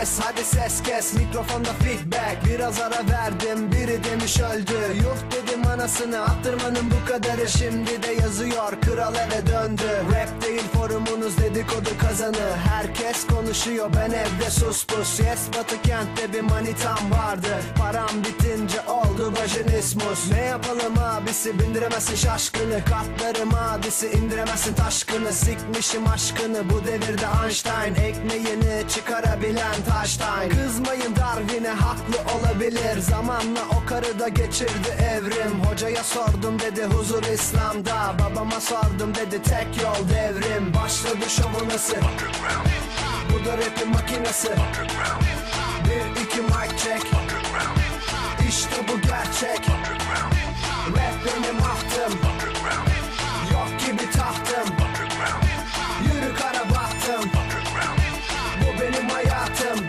ses, hadi ses kes, mikrofonda feedback. Biraz ara verdim, biri demiş öldü. Yuh dedim anasını, attırmanın bu kadarı. Şimdi de yazıyor, kral eve döndü. Rap değil forumunuz, dedikodu kazanı. Herkes konuşuyor, ben evde sus pus. Yes, Batı kentte bir manitam vardı. Param bitince oldu vajinismus. Ne yapalım abisi, bindiremezsin şaşkını. Katlarım hadisi, indiremezsin taşkını. Sikmişim aşkını, bu devirde Einstein. Ekmeğini çıkarabilen Taştain. Kızmayın Darwin'e, haklı olabilir. Zamanla o karı da geçirdi evrim. Hocaya sordum dedi huzur İslam'da. Babama sordum dedi tek yol devrim. Başladı şovu nasıl? Bu da rap'in makinesi. Bir iki mic check. İşte bu gerçek. Rap benim ahtım. Yok gibi tahtım. Yürü kara bahtım. Bu benim hayatım.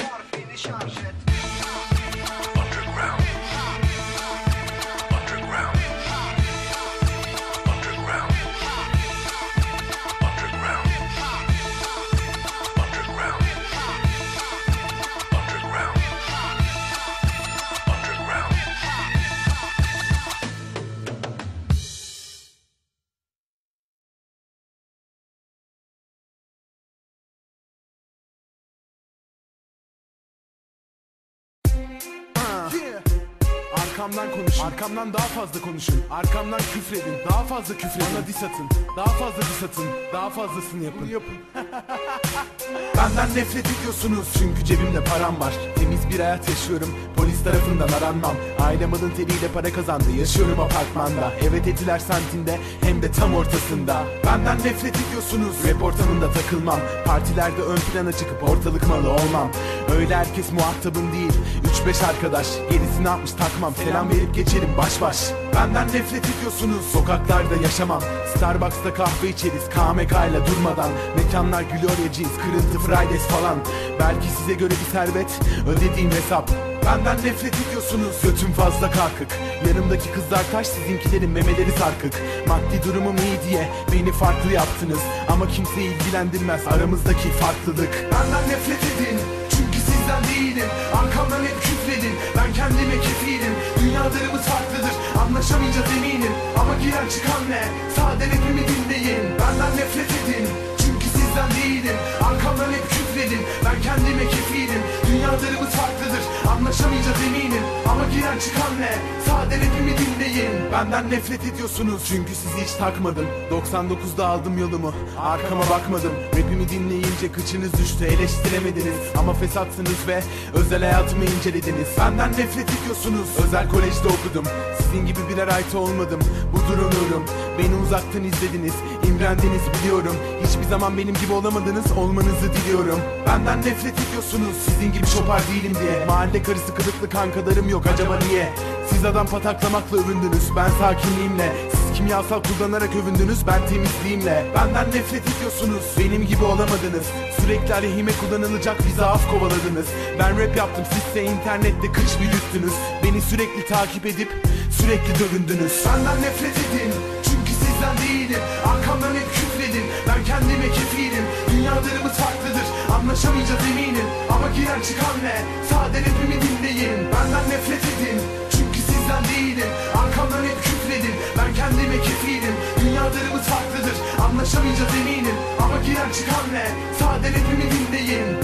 Arkamdan konuşun, arkamdan daha fazla konuşun. Arkamdan küfredin, daha fazla küfredin. Bana diss atın, daha fazla diss atın. Daha fazlasını yapın. Benden nefret ediyorsunuz çünkü cebimde param var. Temiz bir hayat yaşıyorum, polis tarafından aranmam. Ailem alın teriyle para kazandı, yaşıyorum apartmanda. Evet etiler sentinde, hem de tam ortasında. Benden nefret ediyorsunuz, rap ortamında takılmam. Partilerde ön plana çıkıp ortalık malı olmam. Öyle herkes muhatabım değil, 3-5 arkadaş. Gerisini atmış takmam, selam verip geçerim baş baş. Benden nefret ediyorsunuz, sokaklarda yaşamam. Starbucks'ta kahve içeriz KMK ile durmadan. Mekanlar Gloria Jeans, kırıntı Fridays falan. Belki size göre bir servet, ödediğim hesap. Benden nefret ediyorsunuz, götüm fazla kalkık. Yanımdaki kızlar taş, sizinkilerin memeleri sarkık. Maddi durumum iyi diye beni farklı yaptınız. Ama kimseyi ilgilendirmez aramızdaki farklılık. Benden nefret edin, çünkü sizden değilim. Arkamdan hep küfredin, ben kendime kefilim. Dünyalarımız farklıdır, anlaşamayacağız eminim. Ama giren çıkan ne? Sade rapimi dinleyin. Benden nefret edin, çünkü sizden değilim. Arkamdan hep küfredin, ben kendime kefilim. Dünyalarımız farklıdır, anlaşamayacağız eminim. Ama giren çıkan ne? Sade rapimi dinleyin. Benden nefret ediyorsunuz çünkü sizi hiç takmadım. 99'da aldım yolumu, arkama bakmadım. Rapimi dinleyince kıçınız düştü, eleştiremediniz. Ama fesatsınız ve özel hayatımı incelediniz. Benden nefret ediyorsunuz, özel kolejde okudum. Sizin gibi birer ayta olmadım, budur onurum. Beni uzaktan izlediniz, imrendiniz biliyorum. Hiçbir zaman benim gibi olamadınız, olmanızı diliyorum. Benden nefret ediyorsunuz, sizin gibi şopar değilim diye. Mahalle karısı kılıklı kankalarım yok, acaba niye? Siz adam pataklamakla övündünüz, ben sakinliğimle. Siz kimyasal kullanarak övündünüz, ben temizliğimle. Benden nefret ediyorsunuz, benim gibi olamadınız. Sürekli aleyhime kullanılacak bir zaaf kovaladınız. Ben rap yaptım, sizse internette kış büyüttünüz. Beni sürekli takip edip sürekli dövündünüz. Benden nefret edin, çünkü sizden değilim. Arkamdan hep küfredin, ben kendime kefilim. Dünyalarımız farklıdır, anlaşamayacağız eminim. Ama giren çıkan ne? Sade rapimi dinleyin. Benden nefret edin, çünkü sizden değilim. Arkamdan hep küfredin, ben kendime kefilim. Dünyalarımız farklıdır, anlaşamayacağız eminim. Ama giren çıkan ne? Sade rapimi dinleyin.